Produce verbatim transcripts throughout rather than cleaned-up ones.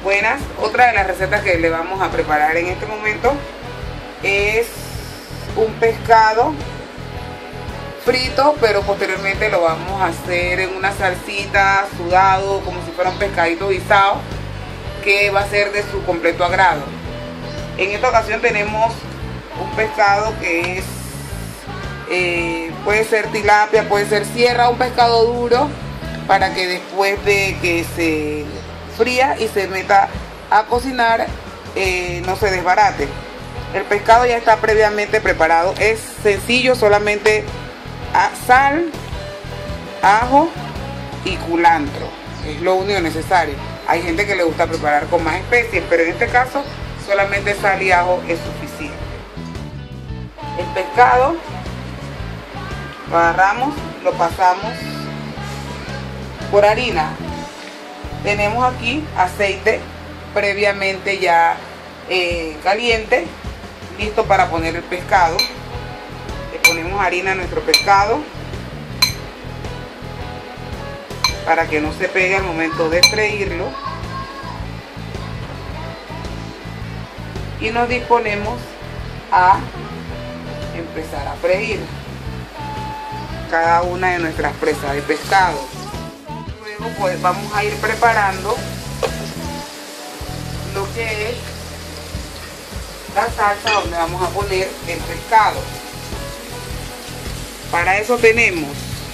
buenas. Otra de las recetas que le vamos a preparar en este momento es un pescado frito, pero posteriormente lo vamos a hacer en una salsita, sudado, como si fuera un pescadito guisado, que va a ser de su completo agrado. En esta ocasión tenemos un pescado que es eh, puede ser tilapia, puede ser sierra, un pescado duro, para que después de que se fría y se meta a cocinar eh, no se desbarate. El pescado ya está previamente preparado, es sencillo, solamente a sal, ajo y culantro, es lo único necesario. Hay gente que le gusta preparar con más especies, pero en este caso solamente sal y ajo es suficiente. El pescado lo agarramos, lo pasamos por harina. Tenemos aquí aceite previamente ya eh, caliente, listo para poner el pescado. Le ponemos harina a nuestro pescado para que no se pegue al momento de freírlo, y nos disponemos a empezar a freír cada una de nuestras presas de pescado. Luego pues vamos a ir preparando lo que es la salsa donde vamos a poner el pescado. Para eso tenemos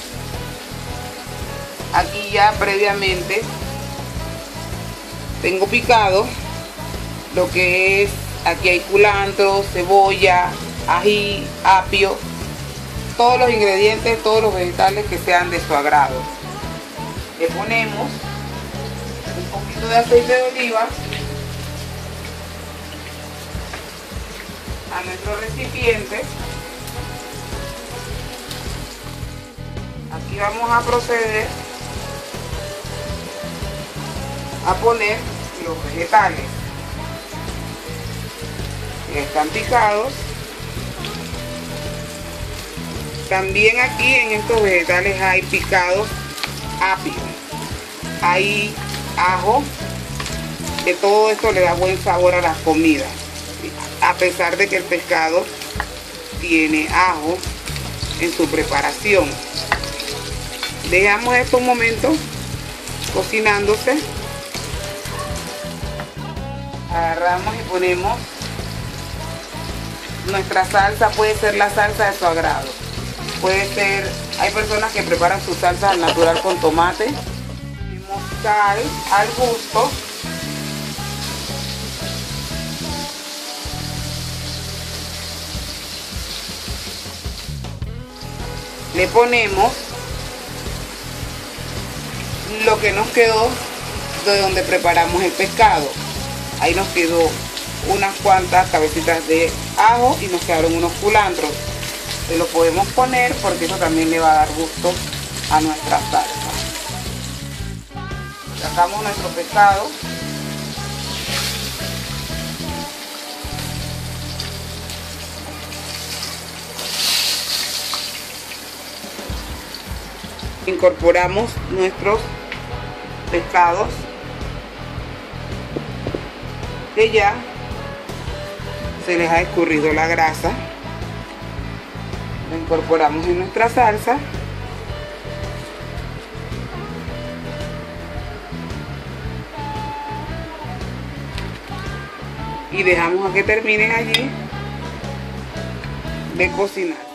aquí ya previamente, tengo picado lo que es, aquí hay culantro, cebolla, ají, apio, todos los ingredientes, todos los vegetales que sean de su agrado. Le ponemos un poquito de aceite de oliva a nuestro recipiente. Aquí vamos a proceder a poner los vegetales que están picados. También aquí en estos vegetales hay picados apio, hay ajo, que todo esto le da buen sabor a las comidas, a pesar de que el pescado tiene ajo en su preparación. Dejamos esto un momento cocinándose. Agarramos y ponemos nuestra salsa, puede ser la salsa de su agrado. Puede ser, hay personas que preparan su salsa al natural con tomate. Ponemos sal al gusto. Le ponemos lo que nos quedó de donde preparamos el pescado. Ahí nos quedó unas cuantas cabecitas de ajo y nos quedaron unos culantros. Se lo podemos poner porque eso también le va a dar gusto a nuestra salsa. Sacamos nuestro pescado. Incorporamos nuestros pescados que ya se les ha escurrido la grasa. Lo incorporamos en nuestra salsa y dejamos a que terminen allí de cocinar.